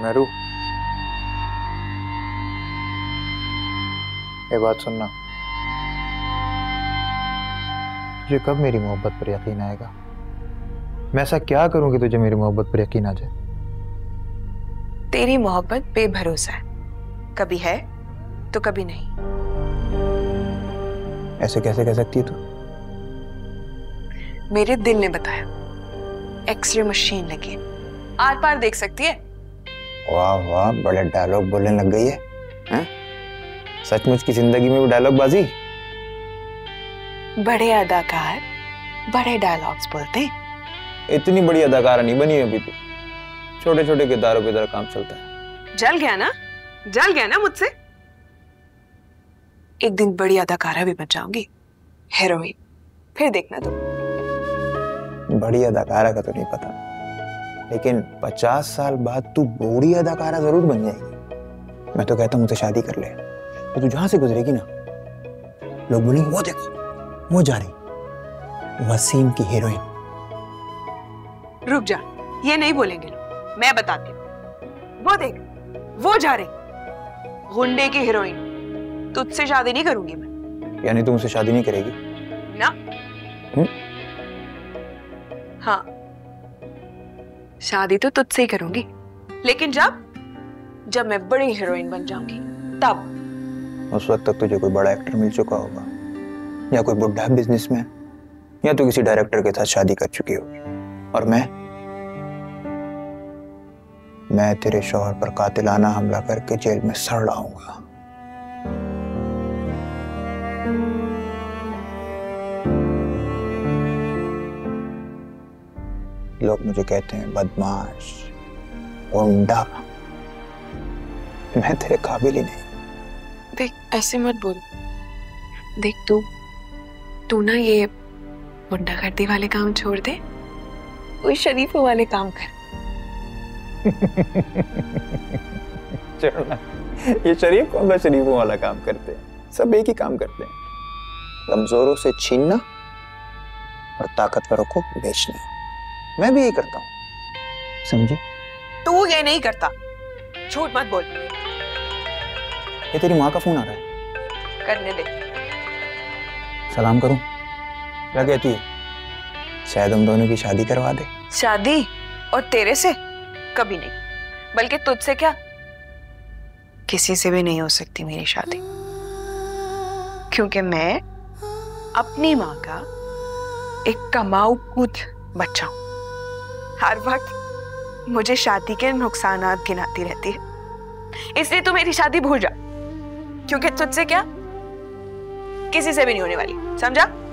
मेरू, ये बात सुनना, तुझे कब मेरी मोहब्बत पर यकीन आएगा? मैं ऐसा क्या करूं कि तुझे मेरी मोहब्बत पर यकीन आ जाए? तेरी मोहब्बत बेभरोसा है, कभी है तो कभी नहीं। ऐसे कैसे कह सकती है तू? मेरे दिल ने बताया, एक्सरे मशीन लगी, आर पार देख सकती है। वाह वाह, बड़े डायलॉग बोलने लग गई है, हैं? सचमुच की जिंदगी में भी डायलॉग बाजी? बड़े अदाकार बड़े डायलॉग्स बोलते हैं। इतनी बड़ी अदाकारा नहीं बनी अभी तो, छोटे छोटे किरदारों की तरह काम चलता है। जल गया ना मुझसे। एक दिन बड़ी अदाकारा भी बन जाऊंगी, हीरोइन, फिर देखना तुम। बड़ी अदाकारा का तो नहीं पता, लेकिन 50 साल बाद तू बूढ़ी अदाकारा जरूर बन जाएगी। मैं तो कहता हूँ मुझसे शादी कर ले, तो तू जहां से गुजरेगी ना, लोग बोलेंगे वो देखो वो जा रही वसीम की हीरोइन। रुक जा, ये नहीं बोलेंगे लोग, मैं बताती हूँ। वो देख, वो जा रही गुंडे की हीरोइन। तुझसे शादी नहीं करूंगी मैं। यानी तू मुझसे शादी नहीं करेगी ना? हाँ, शादी तो तुझसे ही करूंगी, लेकिन जब मैं बड़ी हीरोइन बन जाऊंगी तब। उस वक्त तक तुझे कोई बड़ा एक्टर मिल चुका होगा, या कोई बुढ़ा बिजनेसमैन, या तो किसी डायरेक्टर के साथ शादी कर चुकी होगी। और मैं तेरे शौहर पर कातिलाना हमला करके जेल में सड़ रहाऊंगा। लोग मुझे कहते हैं बदमाश, गुंडा, मैं तेरे काबिल ही नहीं। देख, ऐसे मत बोल। देख, तू ना ये गुंडागर्दी वाले काम छोड़ दे, कोई शरीफों वाले काम कर। छोड़ना, ये शरीफ कौन सा शरीफों वाला काम करते हैं? सब एक ही काम करते हैं, कमजोरों से छीनना और ताकतवरों को बेचना। मैं भी यही करता हूँ, समझी? तू ये नहीं करता, झूठ मत बोल। ये तेरी माँ का फोन आ रहा है, करने दे। सलाम करूं? क्या कहती है? शायद हम दोनों की शादी करवा दे। शादी? और तेरे से कभी नहीं, बल्कि तुझसे क्या, किसी से भी नहीं हो सकती मेरी शादी, क्योंकि मैं अपनी माँ का एक कमाऊ खुद बच्चा हूं। हर वक्त मुझे शादी के नुकसानात गिनाती रहती है, इसलिए तू मेरी शादी भूल जा, क्योंकि तुझसे क्या, किसी से भी नहीं होने वाली, समझा?